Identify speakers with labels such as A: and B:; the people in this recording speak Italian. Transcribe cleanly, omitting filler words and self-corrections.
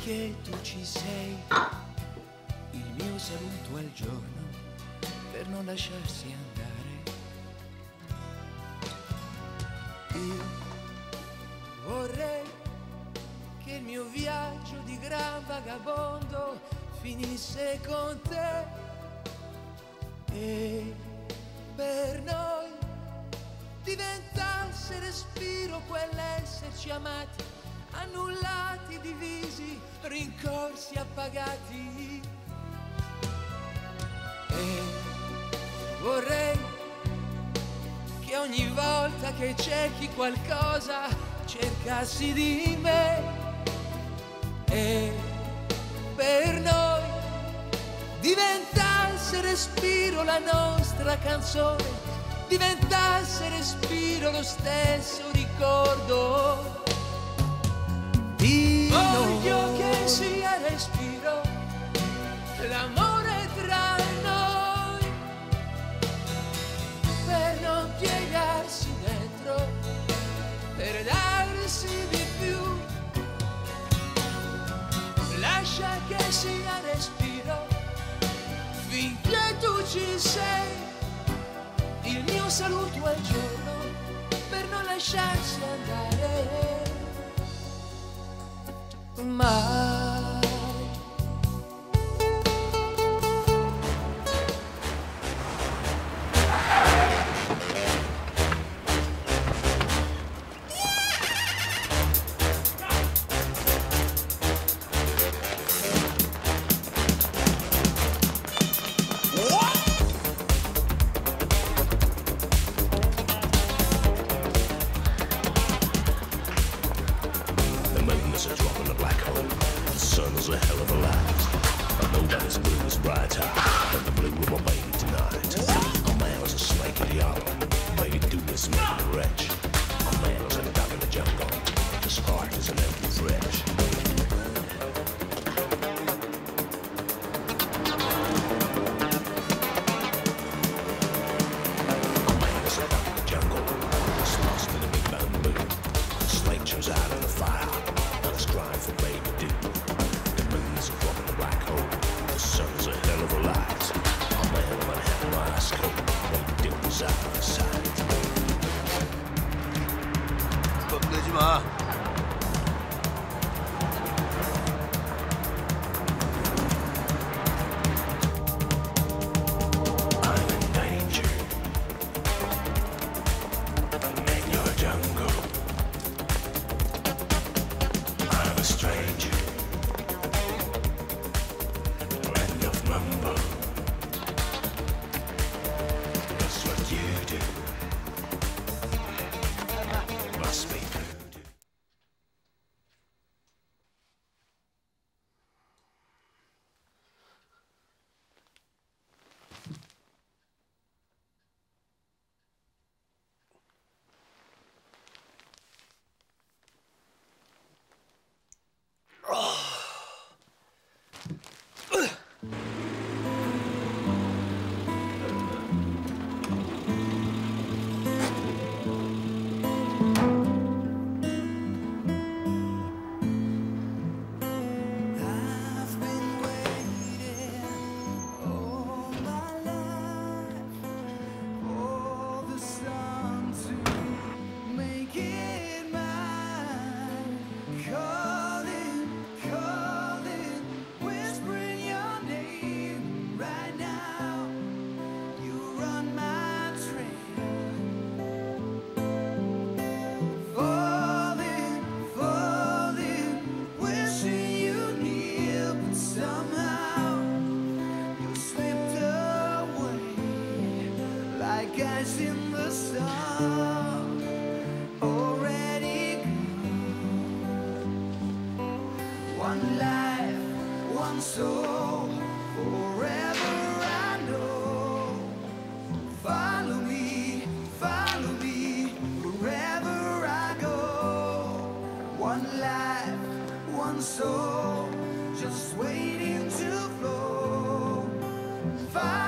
A: Finché tu ci sei, il mio saluto al giorno per non lasciarsi andare. Io vorrei che il mio viaggio di gran vagabondo finisse con te e per noi diventasse respiro quell'esserci amati, annullati, divisi, rincorsi, appagati. E vorrei che ogni volta che cerchi qualcosa cercassi di me e per noi diventasse respiro la nostra canzone, diventasse respiro lo stesso ricordo. Voglio che sia respiro l'amore tra noi, per non piegarsi dentro, per darsi di più. Lascia che sia respiro finché tu ci sei, il mio saluto al giorno per non lasciarsi andare mai.
B: Soul, just waiting to flow.